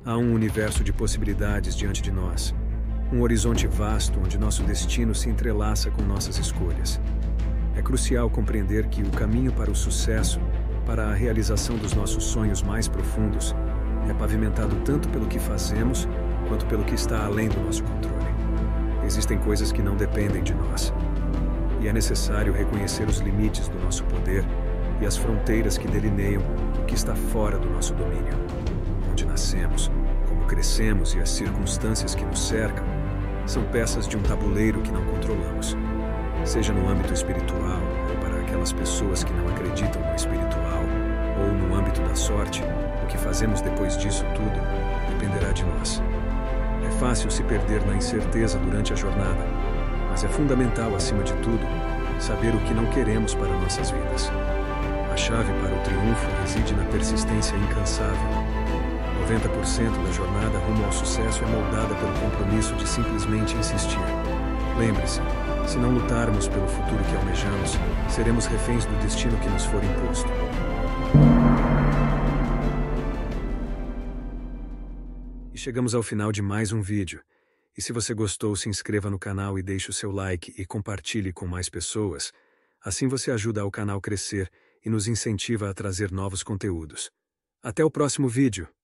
Há um universo de possibilidades diante de nós. Um horizonte vasto onde nosso destino se entrelaça com nossas escolhas. É crucial compreender que o caminho para o sucesso, para a realização dos nossos sonhos mais profundos, é pavimentado tanto pelo que fazemos, quanto pelo que está além do nosso controle. Existem coisas que não dependem de nós. E é necessário reconhecer os limites do nosso poder e as fronteiras que delineiam o que está fora do nosso domínio. Onde nascemos, como crescemos e as circunstâncias que nos cercam são peças de um tabuleiro que não controlamos. Seja no âmbito espiritual, ou para aquelas pessoas que não acreditam no espiritual, ou no âmbito da sorte, o que fazemos depois disso tudo dependerá de nós. É fácil se perder na incerteza durante a jornada, mas é fundamental, acima de tudo, saber o que não queremos para nossas vidas. A chave para o triunfo reside na persistência incansável. 90% da jornada rumo ao sucesso é moldada pelo compromisso de simplesmente insistir. Lembre-se, se não lutarmos pelo futuro que almejamos, seremos reféns do destino que nos for imposto. E chegamos ao final de mais um vídeo. E se você gostou, se inscreva no canal e deixe o seu like e compartilhe com mais pessoas. Assim você ajuda ao canal crescer e nos incentiva a trazer novos conteúdos. Até o próximo vídeo!